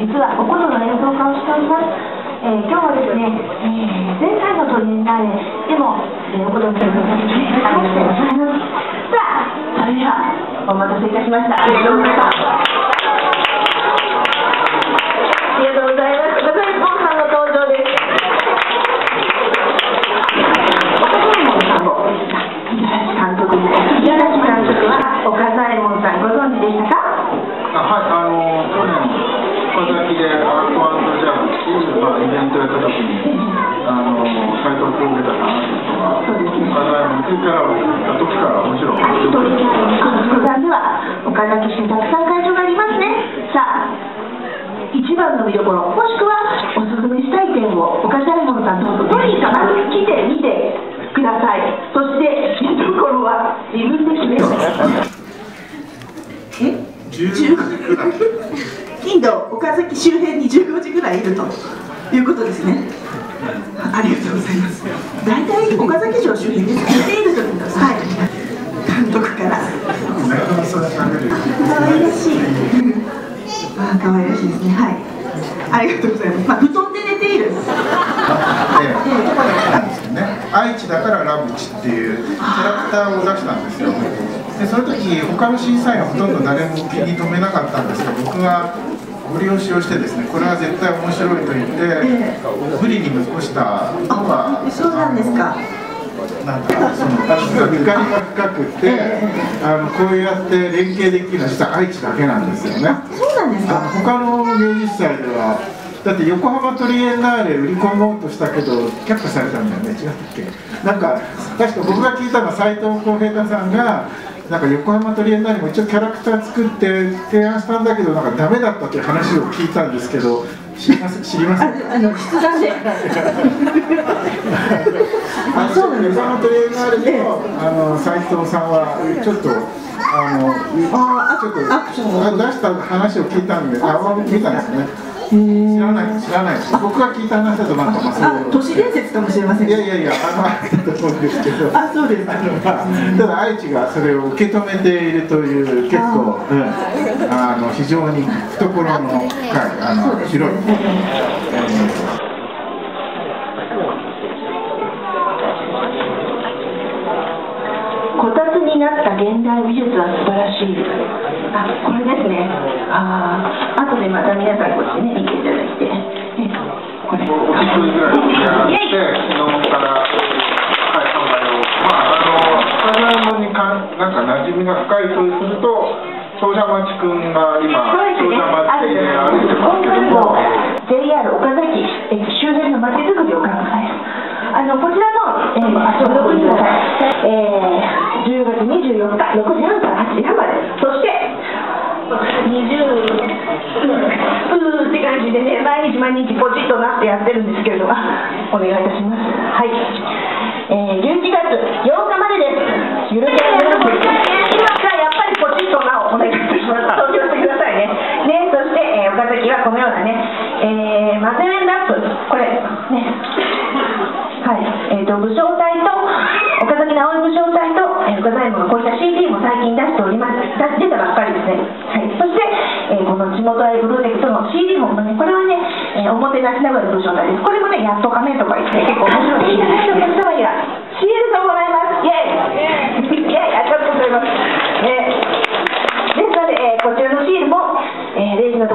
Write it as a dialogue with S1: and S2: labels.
S1: 実はお琴の演奏家をしております。今日はですね、前回のトリエンナーレでも、お琴の演奏をさせていただきましてございます。さあ、それではお待たせいたしました。ありがとうございます。岡田一本さんの登場です。岡田一本さんを監督に五十嵐監督は岡田一本さんご存知でしたか？
S2: はい、去年岡崎でアート&ジャズっていう、イベントやった時に斎藤浩平さんとか岡田一本から時からもちろん
S1: 普段では岡崎市にたくさん会場がありますね。さあ、一番の見どころ、もしくはおすすめしたい点を岡田一本さんとトリーから来てみてください。そして見どころは自分で決めよう。
S2: 15時ぐらい
S3: 金土岡崎周辺に15時ぐらいいるということですね。ありがとうございます。大体岡崎城周辺で聞いているとください。監督から可愛らしい可愛らしいですね。はい、ありがとうございます。布団で寝ている
S2: 愛知だからラブチっていうキャラクターを出したんですよ。でその時他の審査員はほとんど誰も気に留めなかったんですけど、僕がご利用しをしてですね、これは絶対面白いと言って無理に残したのが、
S3: そうなんですか。
S2: なんかそのゆかりが深くて、こうやって連携できるのは実は愛知だけなんですよね。
S3: そうなんですか。
S2: 他の芸術祭ではだって横浜トリエンナーレ売り込もうとしたけど却下されたんだよね。違ったっけ？なんか確か僕が聞いたのは斎藤浩平さんがなんか横浜トリエンナーレも一応キャラクター作って提案したんだけど、なんかダメだったという話を聞いたんですけど、知りません？
S3: 筆談で
S2: 横浜トリエンナーレの斎藤さんはちょっと出した話を聞いたんで、見たんですね。知らないです。僕が聞いた話だとなんか
S3: 都市伝説かもしれません。
S2: いやあったと思うんですけど、
S3: そうです。
S2: ただ愛知がそれを受け止めているという結構非常に懐の深い広い。
S1: こたつになった現代美術は素晴らしい。これですね。後でまた皆さんこっちね見ていただいて、これ。
S2: 10分ぐらいやって昨日から販売を岡田一本になんか馴染みが深いとすると長者町くんが今長者町で歩いてますけども、
S1: JR 岡崎駅周辺の街づくりを考える。こちらの足を6時ください。10月24日6時半から8時半まで。そして20って感じでね、毎日ポチッとなってやってるんですけれども、お願いいたします。はい、11月8日までです。ゆるキャラのじゃあやっぱりポチッとなをお願いいたします。投票してくださいね。そして、岡崎はこのようなね、マゼレンラップ、これね、武将隊と岡崎直江武将隊と岡田一本のこういった CD も最近出しております。出たばっかりですね。そして、この地元愛プロジェクトの CD もね、これはね、おもてなしながら武将隊です。これもね、やっとかめとか言って結構面白い。いただいたお客様にはシールがもらえます。イエーイありがとうございます。ですので、こちらのシールもレジのと